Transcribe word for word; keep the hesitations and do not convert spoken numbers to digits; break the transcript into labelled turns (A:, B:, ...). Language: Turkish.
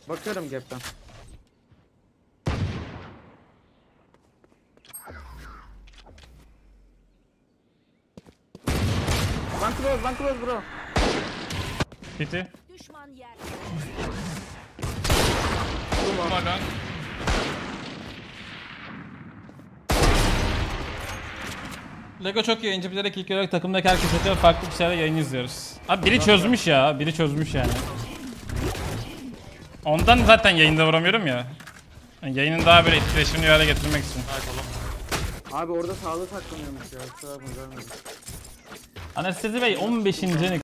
A: Bakıyorum gap'ten. One close, one close bro.
B: Bitti.
C: Düşman yer.
D: Hala.
B: Lego çok yayıncı bilerek ilk olarak takımdaki herkes atıyor, farklı bir şeyler yayın izliyoruz. Abi biri çözmüş ya, biri çözmüş yani. Ondan zaten yayında vuramıyorum ya. Yani yayının daha böyle etkileşimli hale getirmek için.
D: Haydi oğlum.
A: Abi orada sağlığı saklanıyormuş ya. Kusura bakma görmedim.
B: Anestezi Bey on beşinci